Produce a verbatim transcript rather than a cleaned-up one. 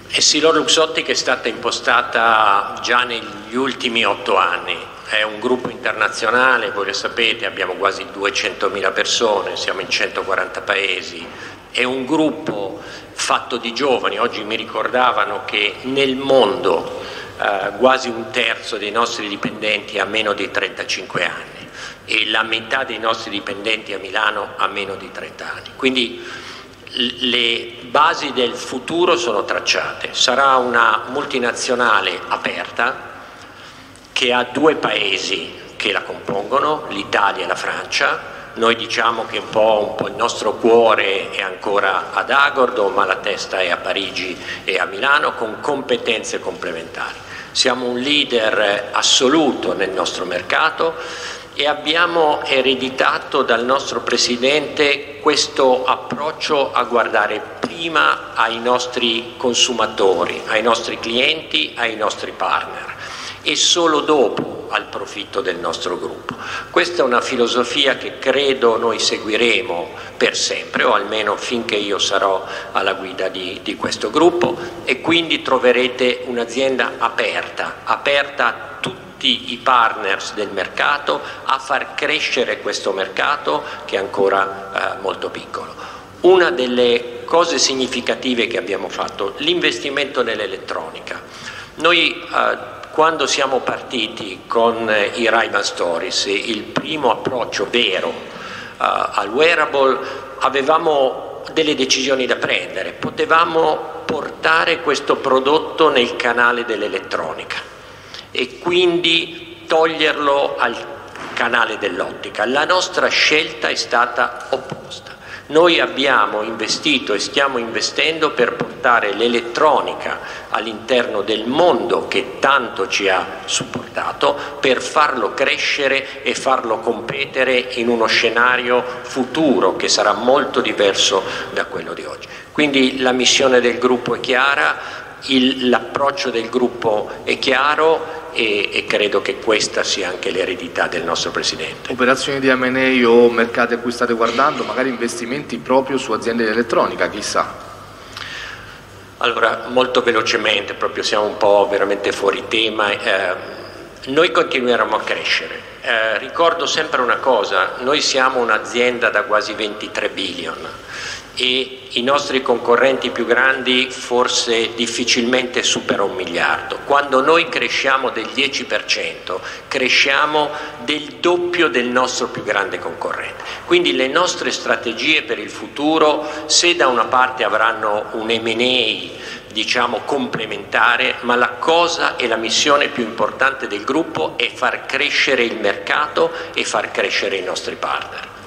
Essilor Luxottica è stata impostata già negli ultimi otto anni, è un gruppo internazionale, voi lo sapete, abbiamo quasi duecentomila persone, siamo in centoquaranta paesi, è un gruppo fatto di giovani. Oggi mi ricordavano che nel mondo eh, quasi un terzo dei nostri dipendenti ha meno di trentacinque anni e la metà dei nostri dipendenti a Milano ha meno di trenta anni. Quindi le basi del futuro sono tracciate. Sarà una multinazionale aperta che ha due paesi che la compongono, l'Italia e la Francia. Noi diciamo che un po', un po' il nostro cuore è ancora ad Agordo, ma la testa è a Parigi e a Milano, con competenze complementari. Siamo un leader assoluto nel nostro mercato e abbiamo ereditato dal nostro Presidente questo approccio a guardare prima ai nostri consumatori, ai nostri clienti, ai nostri partner e solo dopo al profitto del nostro gruppo. Questa è una filosofia che credo noi seguiremo per sempre, o almeno finché io sarò alla guida di, di questo gruppo, e quindi troverete un'azienda aperta, aperta a tutti i partners del mercato, a far crescere questo mercato che è ancora eh, molto piccolo. Una delle cose significative che abbiamo fatto, l'investimento nell'elettronica. Noi eh, quando siamo partiti con i Ray-Ban Stories, il primo approccio vero uh, al wearable, avevamo delle decisioni da prendere. Potevamo portare questo prodotto nel canale dell'elettronica e quindi toglierlo al canale dell'ottica. La nostra scelta è stata opposta. Noi abbiamo investito e stiamo investendo per portare l'elettronica all'interno del mondo che tanto ci ha supportato, per farlo crescere e farlo competere in uno scenario futuro che sarà molto diverso da quello di oggi. Quindi la missione del gruppo è chiara, l'approccio del gruppo è chiaro e, e credo che questa sia anche l'eredità del nostro Presidente. Operazioni di M and A o mercati a cui state guardando, magari investimenti proprio su aziende di elettronica, chissà? Allora, molto velocemente, proprio siamo un po' veramente fuori tema, eh, noi continueremo a crescere. Eh, ricordo sempre una cosa, noi siamo un'azienda da quasi ventitré billion e i nostri concorrenti più grandi forse difficilmente supera un miliardo. Quando noi cresciamo del dieci per cento, cresciamo del doppio del nostro più grande concorrente. Quindi le nostre strategie per il futuro, se da una parte avranno un M and A diciamo complementare, ma la cosa e la missione più importante del gruppo è far crescere il mercato e far crescere i nostri partner.